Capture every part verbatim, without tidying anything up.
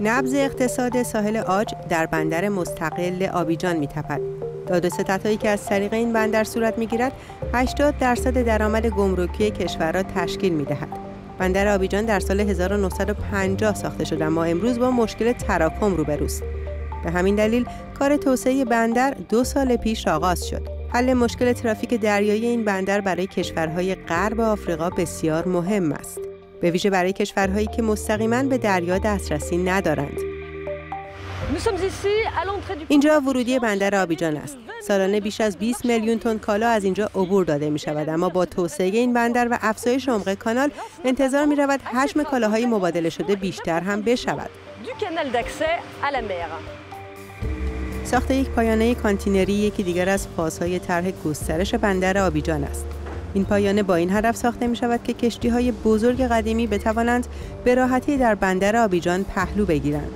نبض اقتصاد ساحل عاج در بندر مستقل آبیجان می‌تپد. داد و ستدهایی که از طریق این بندر صورت می‌گیرد، هشتاد درصد درآمد گمرکی کشور را تشکیل می‌دهد. بندر آبیجان در سال هزار و نهصد و پنجاه ساخته شد، اما امروز با مشکل تراکم روبروست. به همین دلیل کار توسعه بندر دو سال پیش آغاز شد. حل مشکل ترافیک دریایی این بندر برای کشورهای غرب آفریقا بسیار مهم است، به ویژه برای کشورهایی که مستقیما به دریا دسترسی ندارند. اینجا ورودی بندر آبیجان است. سالانه بیش از بیست میلیون تن کالا از اینجا عبور داده می شود، اما با توسعه این بندر و افزایش عمق کانال انتظار می رود حجم کالاهای مبادله شده بیشتر هم بشود. ساخت یک پایانه کانتینری یکی دیگر از فازهای طرح گسترش بندر آبیجان است. این پایانه با این هدف ساخته می شود که کشتی‌های بزرگ قدیمی بتوانند به راحتی در بندر آبیجان پهلو بگیرند.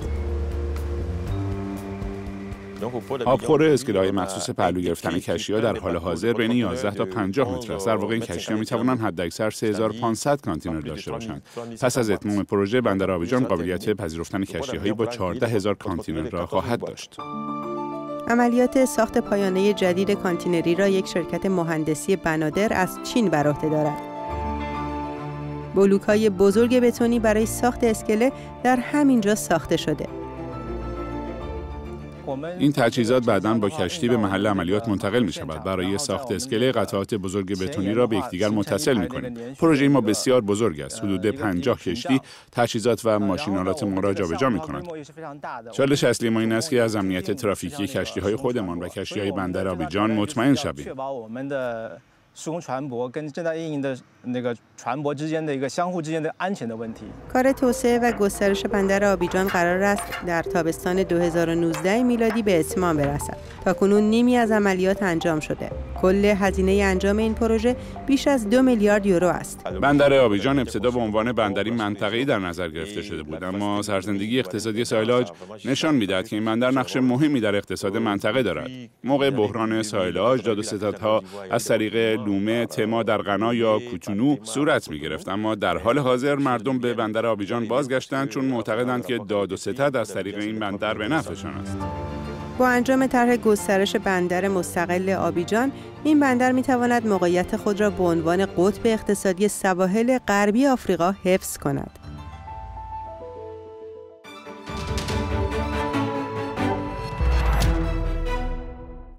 آبخور اسکله‌های مخصوص پهلو گرفتن کشتی‌ها در حال حاضر بین یازده تا پنجاه متر است. در واقع این کشتی‌ها می‌توانند حداکثر سه هزار و پانصد کانتینر داشته باشند. پس از اتمام پروژه بندر آبیجان قابلیت پذیرفتن کشتی‌هایی با چهارده هزار کانتینر را خواهد داشت. عملیات ساخت پایانه جدید کانتینری را یک شرکت مهندسی بنادر از چین بر عهده دارد. بلوک‌های بزرگ بتونی برای ساخت اسکله در همینجا ساخته شده. این تجهیزات بعداً با کشتی به محل عملیات منتقل می شود. برای ساخت اسکله قطعات بزرگ بتونی را به یکدیگر متصل می کنیم. پروژه ما بسیار بزرگ است. حدود پنجاه کشتی تجهیزات و ماشین‌آلات ما را جابجا می کنند. چالش اصلی ما این است که از امنیت ترافیکی کشتی‌های خودمان و کشتی‌های بندر آبیجان مطمئن شویم. کار توسعه و گسترش بندر آبیجان قرار است در تابستان دو هزار و نوزده میلادی به اتمام برسد. تاکنون نیمی از عملیات انجام شده. کل هزینه انجام این پروژه بیش از دو میلیارد یورو است. بندر آبیجان ابتدا به عنوان بندری منطقه‌ای در نظر گرفته شده بود، اما سرزندگی اقتصادی ساحل عاج نشان می‌دهد که این بندر نقش مهمی در اقتصاد منطقه دارد. موقع بحران ساحل عاج داد و ستدها از طریق لومه، تما در غنا یا کوتونو صورت می‌گرفت، اما در حال حاضر مردم به بندر آبیجان بازگشتند چون معتقدند که داد و ستد از طریق این بندر به نفعشان است. با انجام طرح گسترش بندر مستقل آبیجان، این بندر می‌تواند موقعیت خود را به عنوان قطب اقتصادی سواحل غربی آفریقا حفظ کند.